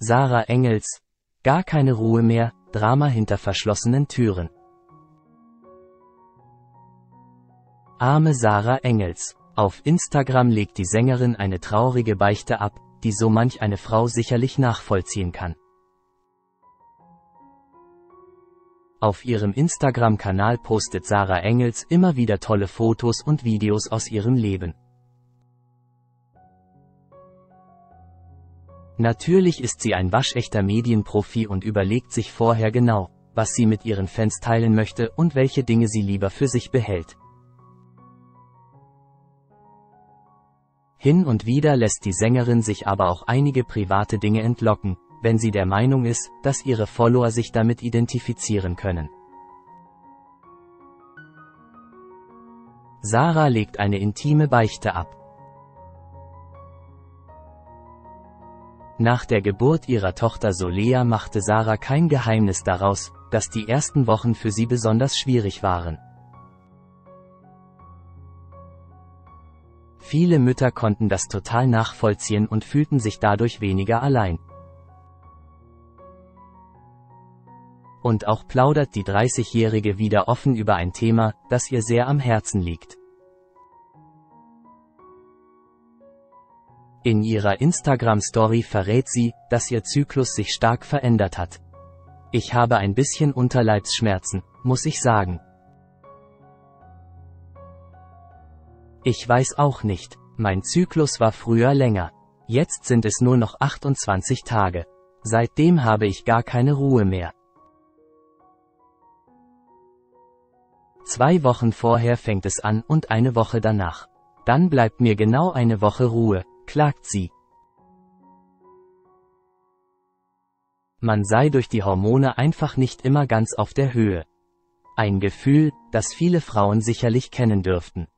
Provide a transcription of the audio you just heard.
Sarah Engels. Gar keine Ruhe mehr, Drama hinter verschlossenen Türen. Arme Sarah Engels. Auf Instagram legt die Sängerin eine traurige Beichte ab, die so manch eine Frau sicherlich nachvollziehen kann. Auf ihrem Instagram-Kanal postet Sarah Engels immer wieder tolle Fotos und Videos aus ihrem Leben. Natürlich ist sie ein waschechter Medienprofi und überlegt sich vorher genau, was sie mit ihren Fans teilen möchte und welche Dinge sie lieber für sich behält. Hin und wieder lässt die Sängerin sich aber auch einige private Dinge entlocken, wenn sie der Meinung ist, dass ihre Follower sich damit identifizieren können. Sarah legt eine intime Beichte ab. Nach der Geburt ihrer Tochter Solea machte Sarah kein Geheimnis daraus, dass die ersten Wochen für sie besonders schwierig waren. Viele Mütter konnten das total nachvollziehen und fühlten sich dadurch weniger allein. Und auch plaudert die 30-Jährige wieder offen über ein Thema, das ihr sehr am Herzen liegt. In ihrer Instagram-Story verrät sie, dass ihr Zyklus sich stark verändert hat. Ich habe ein bisschen Unterleibsschmerzen, muss ich sagen. Ich weiß auch nicht, mein Zyklus war früher länger. Jetzt sind es nur noch 28 Tage. Seitdem habe ich gar keine Ruhe mehr. 2 Wochen vorher fängt es an und eine Woche danach. Dann bleibt mir genau eine Woche Ruhe, klagt sie. Man sei durch die Hormone einfach nicht immer ganz auf der Höhe. Ein Gefühl, das viele Frauen sicherlich kennen dürften.